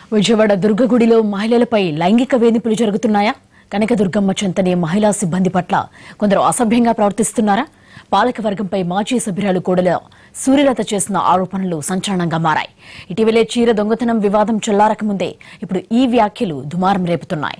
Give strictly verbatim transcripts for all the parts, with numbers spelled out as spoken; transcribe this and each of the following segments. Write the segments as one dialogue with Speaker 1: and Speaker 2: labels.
Speaker 1: విజయవాడ దుర్గగుడిలో మహిళలపై లైంగిక వేధింపులు జరుగుతున్నాయా? కనకదుర్గమ్మ చెంతనే మహిళా సిబ్బంది పట్ల కొందరు అసభ్యంగా ప్రవర్తిస్తున్నారా? పాలకవర్గంపై మాజీ సభ్యురాలు కోడెల సూర్యలత చేసిన ఆరోపణలు సంచలనంగా మారాయి. ఇటీవలే చీర దొంగతనం వివాదం చల్లారకముందే ఇప్పుడు ఈ వ్యాఖ్యలు దుమారం రేపుతున్నాయి.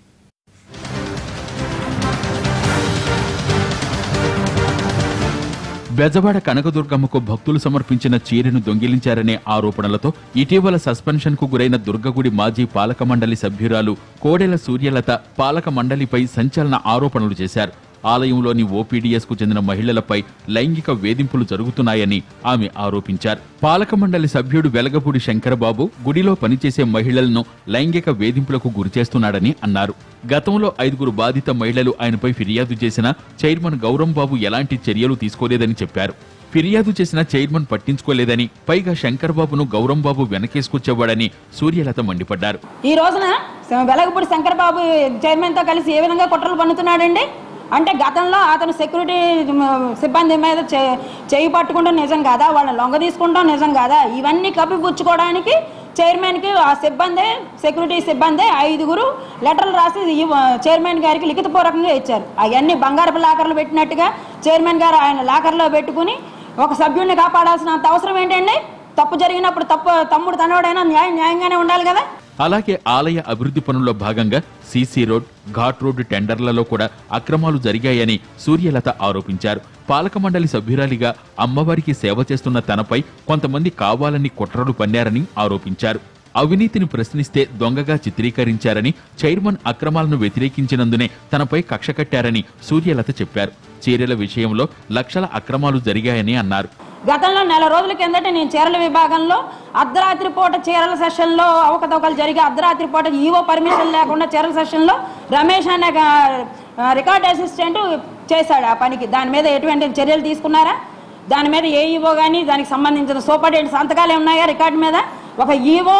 Speaker 2: బెజవాడ కనకదుర్గమ్మకు భక్తులు సమర్పించిన చీరెను దొంగిలించారనే ఆరోపణలతో ఇటీవల సస్పెన్షన్ కు గురైన దుర్గగుడి మాజీ పాలక మండలి సభ్యురాలు కోడెల సూర్యలత పాలక మండలిపై సంచలన ఆరోపణలు చేశారు. ఆలయంలోని ఓపీడీఎస్ కు చెందిన మహిళలపై లైంగిక వేధింపులు జరుగుతున్నాయని ఆమె ఆరోపించారు. పాలక మండలి సభ్యుడు వెలగపూడి శంకరబాబు గుడిలో పనిచేసే మహిళలను లైంగిక వేధింపులకు గురిచేస్తున్నాడని అన్నారు. గతంలో ఐదుగురు బాధిత మహిళలు ఆయనపై ఫిర్యాదు చేసినా చైర్మన్ గౌరంబాబు ఎలాంటి చర్యలు తీసుకోలేదని చెప్పారు. ఫిర్యాదు చేసిన చైర్మన్ పట్టించుకోలేదని, పైగా శంకర్బాబును గౌరంబాబు వెనకేసుకొచ్చేవాడని సూర్యలత మండిపడ్డారు.
Speaker 3: ఈ రోజున వెలగపూడి శంకర్బాబు చైర్మన్ తో కలిసి ఏ విధంగా కుట్రలు పన్నుతున్నాడండి అంటే గతంలో అతను సెక్యూరిటీ సిబ్బంది మీద చేయి పట్టుకుంటాం నిజం కాదా, వాళ్ళని లొంగ తీసుకుంటాం నిజం కాదా, ఇవన్నీ కప్పిపుచ్చుకోవడానికి చైర్మన్కి ఆ సిబ్బంది సెక్యూరిటీ సిబ్బంది ఐదుగురు లెటర్లు రాసి చైర్మన్ గారికి లిఖితపూర్వకంగా ఇచ్చారు. అవన్నీ బంగారపు లాకర్లు పెట్టినట్టుగా చైర్మన్ గారు ఆయన లాకర్లో పెట్టుకుని ఒక సభ్యుడిని కాపాడాల్సినంత అవసరం ఏంటండి? తప్పు జరిగినప్పుడు తప్పు తమ్ముడు తనోడైనా న్యాయం న్యాయంగానే ఉండాలి కదా.
Speaker 2: అలాగే ఆలయ అభివృద్ధి పనుల్లో భాగంగా సీసీ రోడ్, ఘాట్ రోడ్డు టెండర్లలో కూడా అక్రమాలు జరిగాయని సూర్యలత ఆరోపించారు. పాలక మండలి సభ్యురాలిగా అమ్మవారికి సేవ చేస్తున్న తనపై కొంతమంది కావాలని కుట్రలు పన్నారని ఆరోపించారు. అవినీతిని ప్రశ్నిస్తే దొంగగా చిత్రీకరించారని, చైర్మన్ అక్రమాలను వ్యతిరేకించినందునే తనపై కక్ష కట్టారని సూర్యలత చెప్పారు. చీరల విషయంలో లక్షల అక్రమాలు జరిగాయని అన్నారు.
Speaker 3: గతంలో నెల రోజుల కిందట నేను చీరల విభాగంలో అర్ధరాత్రి పూట చీరల సెషన్లో అవకతవకలు జరిగి అర్ధరాత్రి పూట ఈవో పర్మిషన్ లేకుండా చీరల సెషన్లో రమేష్ అనే రికార్డ్ అసిస్టెంట్ చేశాడు ఆ పనికి. దాని మీద ఎటువంటి చర్యలు తీసుకున్నారా? దాని మీద ఏ ఈవో కానీ దానికి సంబంధించిన సూపరింటెండెంట్ సంతకాలు ఉన్నాయా రికార్డు మీద? ఒక ఈవో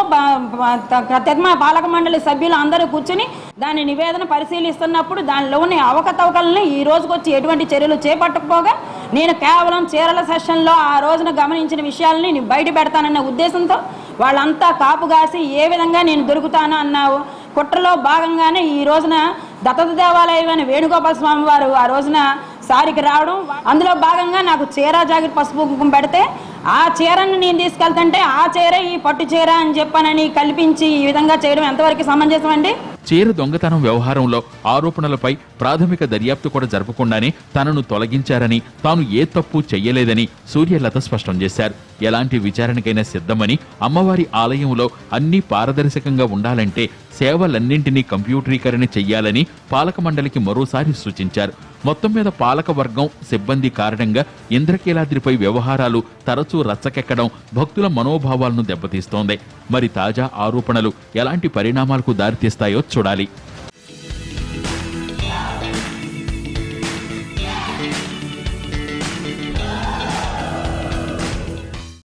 Speaker 3: తెగ్మా పాలక మండలి సభ్యులు అందరూ కూర్చుని దాని నివేదన పరిశీలిస్తున్నప్పుడు దానిలోని అవకతవకల్ని ఈ రోజుకి వచ్చి ఎటువంటి చర్యలు చేపట్టకపోగా నేను కేవలం చీరల సెషన్లో ఆ రోజున గమనించిన విషయాలని నేను బయట పెడతానన్న ఉద్దేశంతో వాళ్ళంతా కాపుగాసి ఏ విధంగా నేను దొరుకుతాను అన్న కుట్రలో భాగంగానే ఈ రోజున దత్తత దేవాలయం అని వేణుగోపాల స్వామి వారు ఆ రోజున సారికి రావడం, అందులో భాగంగా నాకు చీర జాకెట్ పసుపు కుంకుమ పెడితే ఆ చీరను నేను తీసుకెళ్తుంటే ఆ చీర ఈ పట్టు చీర అని చెప్పానని కల్పించి ఈ విధంగా చేయడం ఎంతవరకు సమంజసం అండి?
Speaker 2: చీర దొంగతనం వ్యవహారంలో ఆరోపణలపై ప్రాథమిక దర్యాప్తు కూడా జరపకుండానే తనను తొలగించారని, తాను ఏ తప్పు చెయ్యలేదని సూర్యలత స్పష్టం చేశారు. ఎలాంటి విచారణకైనా సిద్ధమని, అమ్మవారి ఆలయంలో అన్ని పారదర్శకంగా ఉండాలంటే సేవలన్నింటినీ కంప్యూటరీకరణ చెయ్యాలని పాలక మండలికి మరోసారి సూచించారు. మొత్తం మీద పాలక వర్గం సిబ్బంది కారణంగా ఇంద్రకీలాద్రిపై వ్యవహారాలు తరచూ రచ్చకెక్కడం భక్తుల మనోభావాలను దెబ్బతీస్తోంది. మరి తాజా ఆరోపణలు ఎలాంటి పరిణామాలకు దారితీస్తాయో చూడాలి.